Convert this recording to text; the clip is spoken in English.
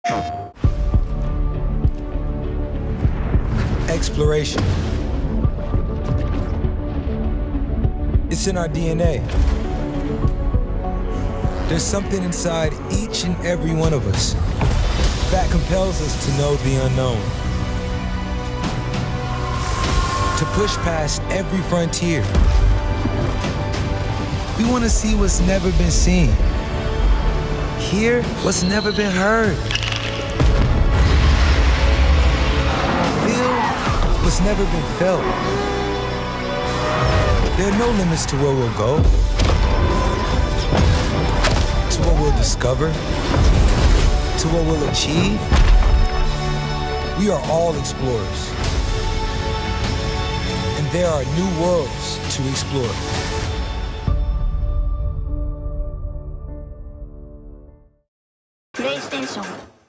Exploration. It's in our DNA. There's something inside each and every one of us that compels us to know the unknown, to push past every frontier. We want to see what's never been seen, hear what's never been heard, feel what's never been felt. There are no limits to where we'll go, to what we'll discover, to what we'll achieve. We are all explorers, and there are new worlds to explore. PlayStation